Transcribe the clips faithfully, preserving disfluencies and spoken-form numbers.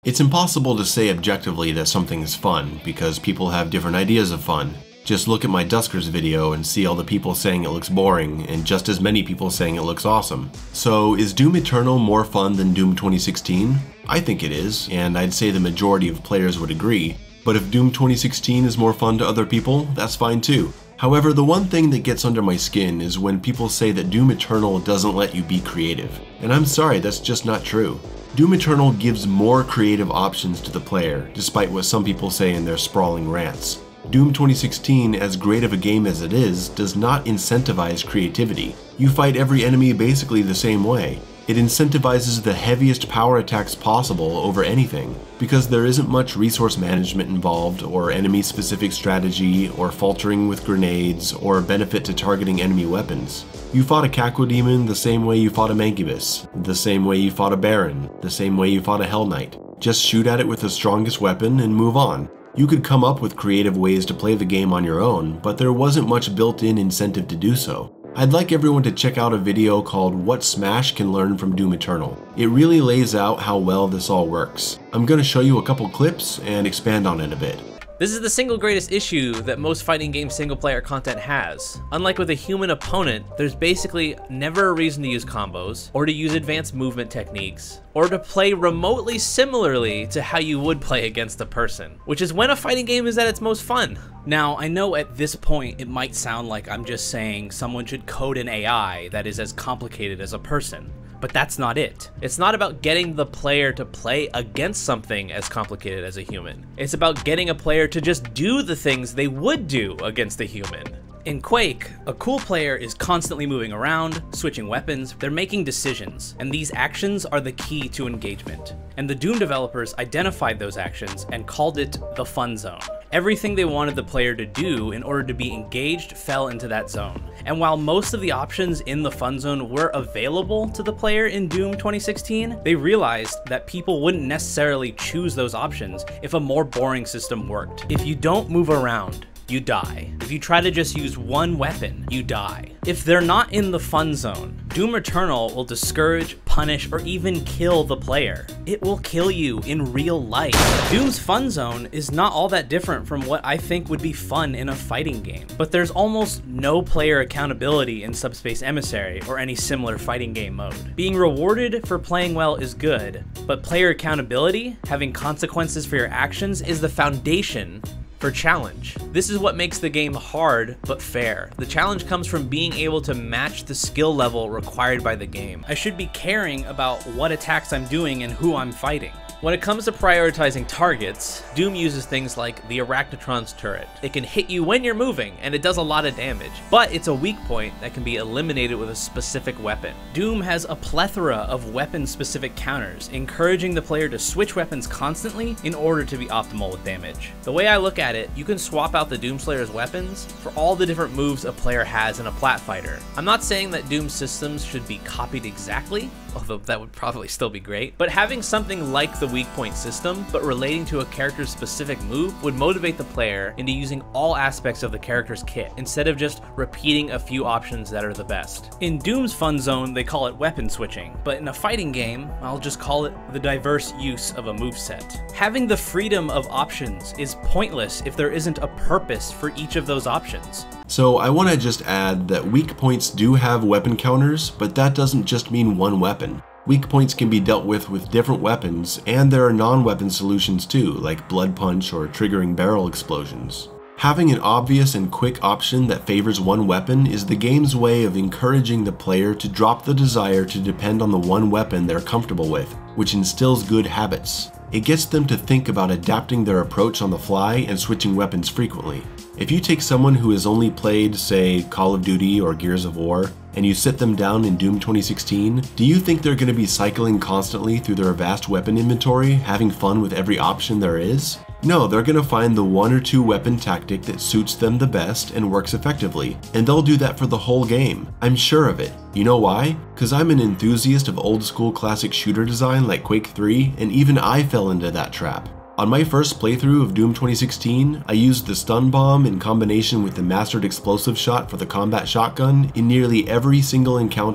It's impossible to say objectively that something is fun, because people have different ideas of fun. Just look at my Duskers video and see all the people saying it looks boring, and just as many people saying it looks awesome. So is Doom Eternal more fun than Doom twenty sixteen? I think it is, and I'd say the majority of players would agree. But if Doom twenty sixteen is more fun to other people, that's fine too. However, the one thing that gets under my skin is when people say that Doom Eternal doesn't let you be creative. And I'm sorry, that's just not true. Doom Eternal gives more creative options to the player, despite what some people say in their sprawling rants. Doom twenty sixteen, as great of a game as it is, does not incentivize creativity. You fight every enemy basically the same way. It incentivizes the heaviest power attacks possible over anything, because there isn't much resource management involved, or enemy-specific strategy, or faltering with grenades, or benefit to targeting enemy weapons. You fought a Cacodemon the same way you fought a Mancubus, the same way you fought a Baron, the same way you fought a Hell Knight. Just shoot at it with the strongest weapon and move on. You could come up with creative ways to play the game on your own, but there wasn't much built-in incentive to do so. I'd like everyone to check out a video called What Smash Can Learn from Doom Eternal. It really lays out how well this all works. I'm going to show you a couple clips and expand on it a bit. This is the single greatest issue that most fighting game single player content has. Unlike with a human opponent, there's basically never a reason to use combos, or to use advanced movement techniques, or to play remotely similarly to how you would play against a person, which is when a fighting game is at its most fun. Now, I know at this point it might sound like I'm just saying someone should code an A I that is as complicated as a person. But that's not it. It's not about getting the player to play against something as complicated as a human. It's about getting a player to just do the things they would do against a human. In Quake, a cool player is constantly moving around, switching weapons, they're making decisions, and these actions are the key to engagement. And the Doom developers identified those actions and called it the fun zone. Everything they wanted the player to do in order to be engaged fell into that zone. And while most of the options in the fun zone were available to the player in Doom twenty sixteen, they realized that people wouldn't necessarily choose those options if a more boring system worked. If you don't move around, you die. If you try to just use one weapon, you die. If they're not in the fun zone, Doom Eternal will discourage, punish, or even kill the player. It will kill you in real life. Doom's fun zone is not all that different from what I think would be fun in a fighting game, but there's almost no player accountability in Subspace Emissary or any similar fighting game mode. Being rewarded for playing well is good, but player accountability, having consequences for your actions, is the foundation for challenge. This is what makes the game hard but fair. The challenge comes from being able to match the skill level required by the game. I should be caring about what attacks I'm doing and who I'm fighting. When it comes to prioritizing targets, Doom uses things like the Arachnotron's turret. It can hit you when you're moving, and it does a lot of damage, but it's a weak point that can be eliminated with a specific weapon. Doom has a plethora of weapon-specific counters, encouraging the player to switch weapons constantly in order to be optimal with damage. The way I look at it, you can swap out the Doomslayer's weapons for all the different moves a player has in a plat fighter. I'm not saying that Doom systems should be copied exactly, although that would probably still be great, but having something like the weak point system, but relating to a character's specific move, would motivate the player into using all aspects of the character's kit, instead of just repeating a few options that are the best. In Doom's fun zone, they call it weapon switching, but in a fighting game, I'll just call it the diverse use of a moveset. Having the freedom of options is pointless if there isn't a purpose for each of those options. So I want to just add that weak points do have weapon counters, but that doesn't just mean one weapon. Weak points can be dealt with with different weapons, and there are non-weapon solutions too, like Blood Punch or triggering barrel explosions. Having an obvious and quick option that favors one weapon is the game's way of encouraging the player to drop the desire to depend on the one weapon they're comfortable with, which instills good habits. It gets them to think about adapting their approach on the fly and switching weapons frequently. If you take someone who has only played, say, Call of Duty or Gears of War, and you sit them down in Doom twenty sixteen, do you think they're going to be cycling constantly through their vast weapon inventory, having fun with every option there is? No, they're going to find the one or two weapon tactic that suits them the best and works effectively, and they'll do that for the whole game. I'm sure of it. You know why? Cause I'm an enthusiast of old school classic shooter design like Quake three, and even I fell into that trap. On my first playthrough of Doom twenty sixteen, I used the stun bomb in combination with the mastered explosive shot for the combat shotgun in nearly every single encounter.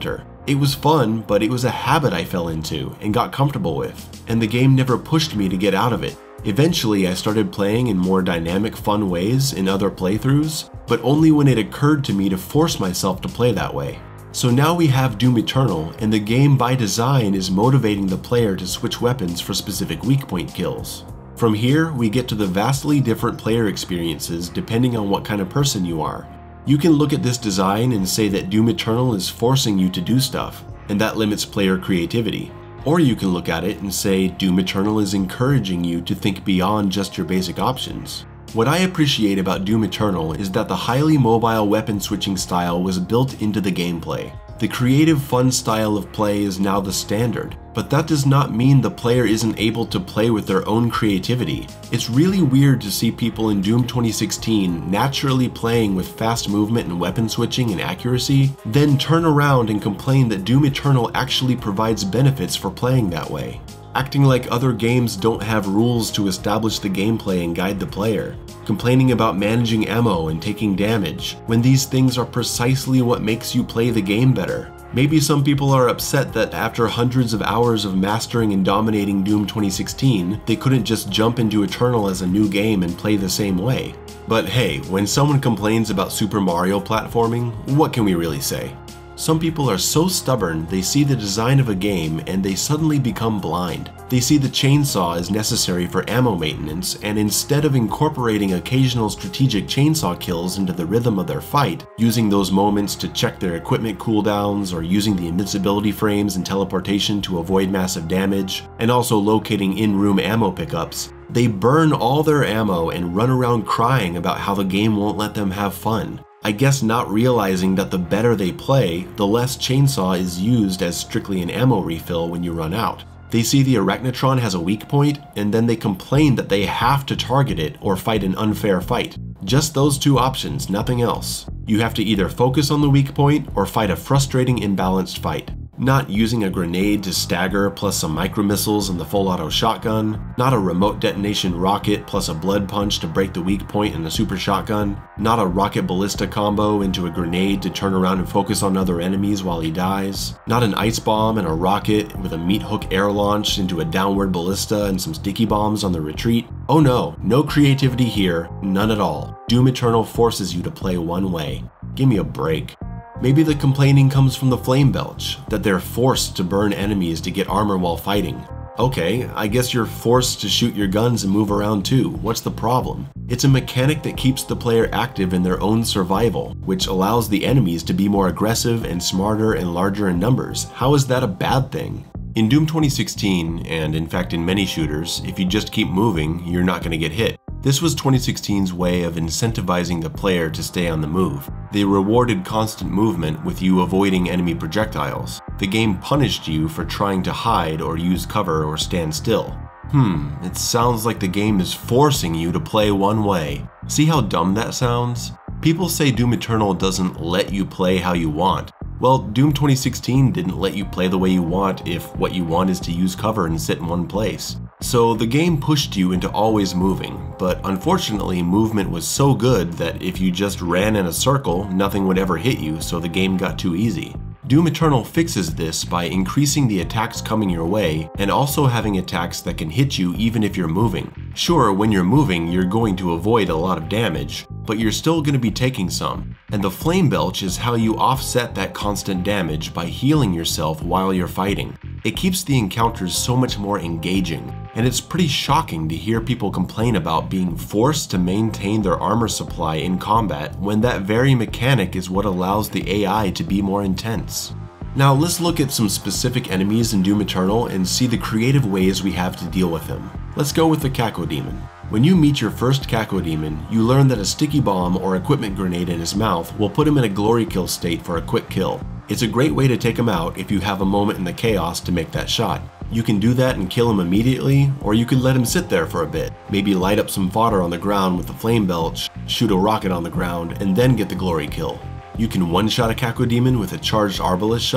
It was fun, but it was a habit I fell into and got comfortable with, and the game never pushed me to get out of it. Eventually, I started playing in more dynamic, fun ways in other playthroughs, but only when it occurred to me to force myself to play that way. So now we have Doom Eternal, and the game by design is motivating the player to switch weapons for specific weak point kills. From here, we get to the vastly different player experiences depending on what kind of person you are. You can look at this design and say that Doom Eternal is forcing you to do stuff, and that limits player creativity. Or you can look at it and say Doom Eternal is encouraging you to think beyond just your basic options. What I appreciate about Doom Eternal is that the highly mobile weapon switching style was built into the gameplay. The creative, fun style of play is now the standard, but that does not mean the player isn't able to play with their own creativity. It's really weird to see people in Doom twenty sixteen naturally playing with fast movement and weapon switching and accuracy, then turn around and complain that Doom Eternal actually provides benefits for playing that way. Acting like other games don't have rules to establish the gameplay and guide the player. Complaining about managing ammo and taking damage, when these things are precisely what makes you play the game better. Maybe some people are upset that after hundreds of hours of mastering and dominating Doom twenty sixteen, they couldn't just jump into Eternal as a new game and play the same way. But hey, when someone complains about Super Mario platforming, what can we really say? Some people are so stubborn they see the design of a game and they suddenly become blind. They see the chainsaw as necessary for ammo maintenance, and instead of incorporating occasional strategic chainsaw kills into the rhythm of their fight, using those moments to check their equipment cooldowns or using the invincibility frames and teleportation to avoid massive damage, and also locating in-room ammo pickups, they burn all their ammo and run around crying about how the game won't let them have fun. I guess not realizing that the better they play, the less chainsaw is used as strictly an ammo refill when you run out. They see the Arachnotron has a weak point, and then they complain that they have to target it or fight an unfair fight. Just those two options, nothing else. You have to either focus on the weak point or fight a frustrating imbalanced fight. Not using a grenade to stagger plus some micro missiles and the full auto shotgun, not a remote detonation rocket plus a blood punch to break the weak point in a super shotgun, not a rocket ballista combo into a grenade to turn around and focus on other enemies while he dies, not an ice bomb and a rocket with a meat hook air launch into a downward ballista and some sticky bombs on the retreat. Oh no, no creativity here, none at all. Doom Eternal forces you to play one way. Give me a break. Maybe the complaining comes from the Flame Belch, that they're forced to burn enemies to get armor while fighting. Okay, I guess you're forced to shoot your guns and move around too. What's the problem? It's a mechanic that keeps the player active in their own survival, which allows the enemies to be more aggressive and smarter and larger in numbers. How is that a bad thing? In Doom twenty sixteen, and in fact in many shooters, if you just keep moving, you're not going to get hit. This was twenty sixteen's way of incentivizing the player to stay on the move. They rewarded constant movement with you avoiding enemy projectiles. The game punished you for trying to hide or use cover or stand still. Hmm, it sounds like the game is forcing you to play one way. See how dumb that sounds? People say Doom Eternal doesn't let you play how you want. Well, Doom twenty sixteen didn't let you play the way you want if what you want is to use cover and sit in one place. So the game pushed you into always moving, but unfortunately movement was so good that if you just ran in a circle, nothing would ever hit you, so the game got too easy. Doom Eternal fixes this by increasing the attacks coming your way and also having attacks that can hit you even if you're moving. Sure, when you're moving, you're going to avoid a lot of damage, but you're still going to be taking some. And the Flame Belch is how you offset that constant damage by healing yourself while you're fighting. It keeps the encounters so much more engaging, and it's pretty shocking to hear people complain about being forced to maintain their armor supply in combat when that very mechanic is what allows the A I to be more intense. Now let's look at some specific enemies in Doom Eternal and see the creative ways we have to deal with them. Let's go with the Cacodemon. When you meet your first Cacodemon, you learn that a sticky bomb or equipment grenade in his mouth will put him in a glory kill state for a quick kill. It's a great way to take him out if you have a moment in the chaos to make that shot. You can do that and kill him immediately, or you could let him sit there for a bit. Maybe light up some fodder on the ground with the Flame Belch, shoot a rocket on the ground, and then get the glory kill. You can one-shot a Cacodemon with a charged Arbalest shot.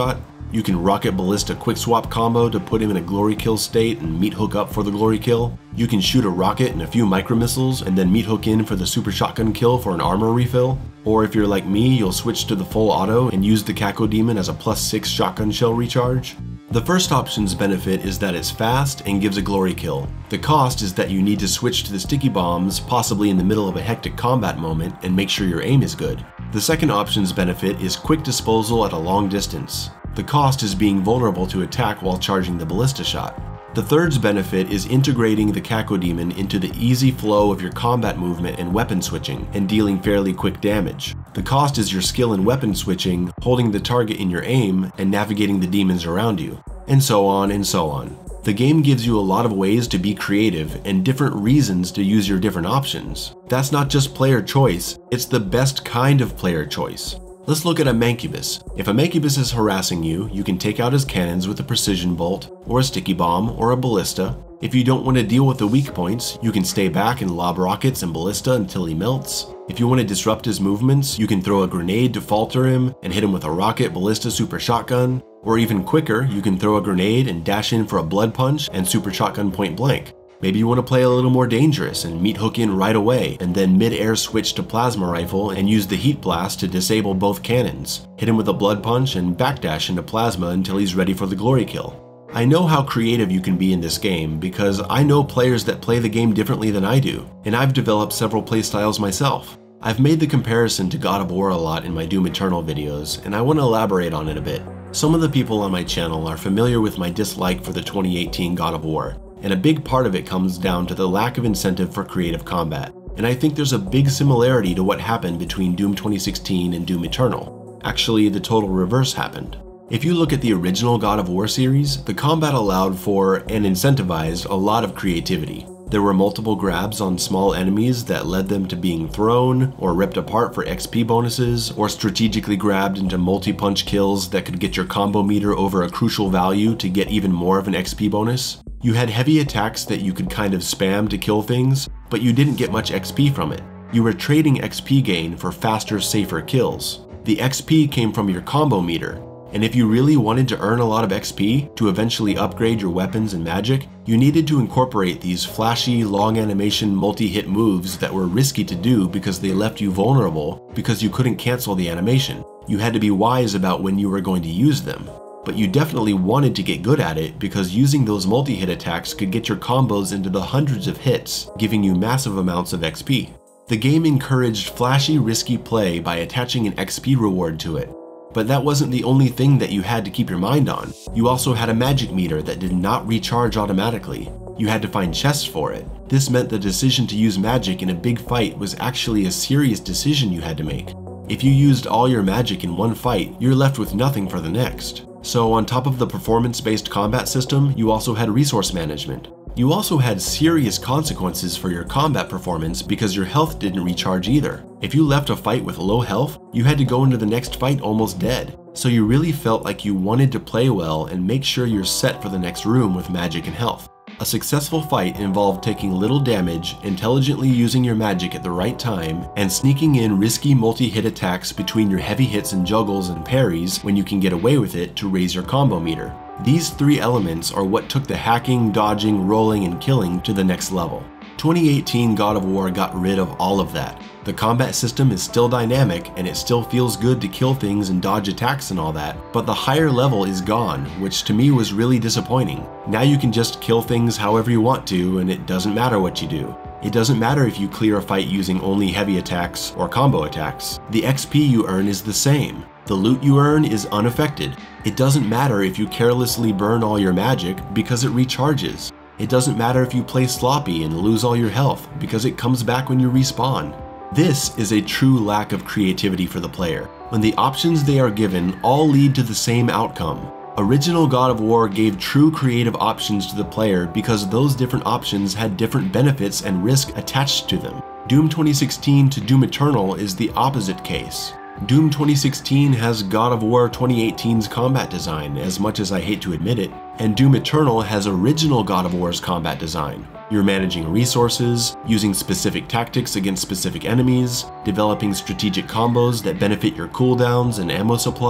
You can rocket ballista quick swap combo to put him in a glory kill state and meat hook up for the glory kill. You can shoot a rocket and a few micro missiles and then meat hook in for the super shotgun kill for an armor refill. Or if you're like me, you'll switch to the full auto and use the Cacodemon as a plus six shotgun shell recharge. The first option's benefit is that it's fast and gives a glory kill. The cost is that you need to switch to the sticky bombs, possibly in the middle of a hectic combat moment, and make sure your aim is good. The second option's benefit is quick disposal at a long distance. The cost is being vulnerable to attack while charging the ballista shot. The third's benefit is integrating the Cacodemon into the easy flow of your combat movement and weapon switching, and dealing fairly quick damage. The cost is your skill in weapon switching, holding the target in your aim, and navigating the demons around you, and so on and so on. The game gives you a lot of ways to be creative and different reasons to use your different options. That's not just player choice, it's the best kind of player choice. Let's look at a Mancubus. If a Mancubus is harassing you, you can take out his cannons with a precision bolt, or a sticky bomb, or a ballista. If you don't want to deal with the weak points, you can stay back and lob rockets and ballista until he melts. If you want to disrupt his movements, you can throw a grenade to falter him and hit him with a rocket, ballista, super shotgun. Or even quicker, you can throw a grenade and dash in for a blood punch and super shotgun point blank. Maybe you want to play a little more dangerous and meat hook in right away, and then mid-air switch to plasma rifle and use the heat blast to disable both cannons. Hit him with a blood punch and backdash into plasma until he's ready for the glory kill. I know how creative you can be in this game because I know players that play the game differently than I do, and I've developed several playstyles myself. I've made the comparison to God of War a lot in my Doom Eternal videos, and I want to elaborate on it a bit. Some of the people on my channel are familiar with my dislike for the twenty eighteen God of War, and a big part of it comes down to the lack of incentive for creative combat. And I think there's a big similarity to what happened between Doom twenty sixteen and Doom Eternal. Actually, the total reverse happened. If you look at the original God of War series, the combat allowed for and incentivized a lot of creativity. There were multiple grabs on small enemies that led them to being thrown or ripped apart for X P bonuses, or strategically grabbed into multi-punch kills that could get your combo meter over a crucial value to get even more of an X P bonus. You had heavy attacks that you could kind of spam to kill things, but you didn't get much X P from it. You were trading X P gain for faster, safer kills. The X P came from your combo meter, and if you really wanted to earn a lot of X P to eventually upgrade your weapons and magic, you needed to incorporate these flashy, long animation multi-hit moves that were risky to do because they left you vulnerable because you couldn't cancel the animation. You had to be wise about when you were going to use them. But you definitely wanted to get good at it because using those multi-hit attacks could get your combos into the hundreds of hits, giving you massive amounts of X P. The game encouraged flashy, risky play by attaching an X P reward to it. But that wasn't the only thing that you had to keep your mind on. You also had a magic meter that did not recharge automatically. You had to find chests for it. This meant the decision to use magic in a big fight was actually a serious decision you had to make. If you used all your magic in one fight, you're left with nothing for the next. So on top of the performance-based combat system, you also had resource management. You also had serious consequences for your combat performance because your health didn't recharge either. If you left a fight with low health, you had to go into the next fight almost dead. So you really felt like you wanted to play well and make sure you're set for the next room with magic and health. A successful fight involved taking little damage, intelligently using your magic at the right time, and sneaking in risky multi-hit attacks between your heavy hits and juggles and parries when you can get away with it to raise your combo meter. These three elements are what took the hacking, dodging, rolling, and killing to the next level. twenty eighteen God of War got rid of all of that. The combat system is still dynamic and it still feels good to kill things and dodge attacks and all that, but the higher level is gone, which to me was really disappointing. Now you can just kill things however you want to and it doesn't matter what you do. It doesn't matter if you clear a fight using only heavy attacks or combo attacks. The X P you earn is the same. The loot you earn is unaffected. It doesn't matter if you carelessly burn all your magic because it recharges. It doesn't matter if you play sloppy and lose all your health because it comes back when you respawn. This is a true lack of creativity for the player, when the options they are given all lead to the same outcome. Original God of War gave true creative options to the player because those different options had different benefits and risk attached to them. Doom twenty sixteen to Doom Eternal is the opposite case. Doom twenty sixteen has God of War twenty eighteen's combat design, as much as I hate to admit it, and Doom Eternal has original God of War's combat design. You're managing resources, using specific tactics against specific enemies, developing strategic combos that benefit your cooldowns and ammo supply.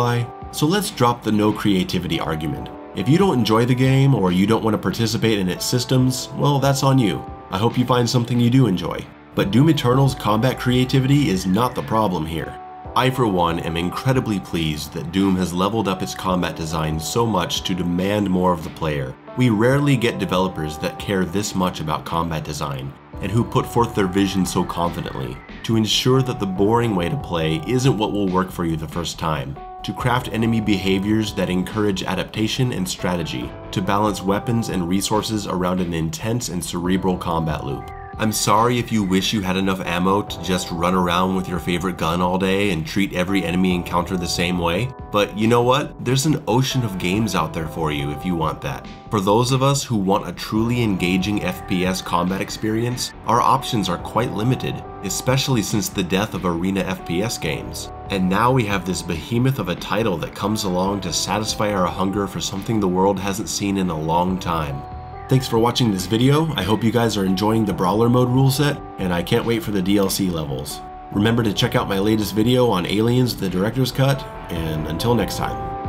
So let's drop the no creativity argument. If you don't enjoy the game or you don't want to participate in its systems, well, that's on you. I hope you find something you do enjoy. But Doom Eternal's combat creativity is not the problem here. I, for one, am incredibly pleased that Doom has leveled up its combat design so much to demand more of the player. We rarely get developers that care this much about combat design, and who put forth their vision so confidently, to ensure that the boring way to play isn't what will work for you the first time, to craft enemy behaviors that encourage adaptation and strategy, to balance weapons and resources around an intense and cerebral combat loop. I'm sorry if you wish you had enough ammo to just run around with your favorite gun all day and treat every enemy encounter the same way, but you know what? There's an ocean of games out there for you if you want that. For those of us who want a truly engaging F P S combat experience, our options are quite limited, especially since the death of arena F P S games. And now we have this behemoth of a title that comes along to satisfy our hunger for something the world hasn't seen in a long time. Thanks for watching this video. I hope you guys are enjoying the Brawler mode rule set, and I can't wait for the D L C levels. Remember to check out my latest video on Aliens: The Director's Cut, and until next time.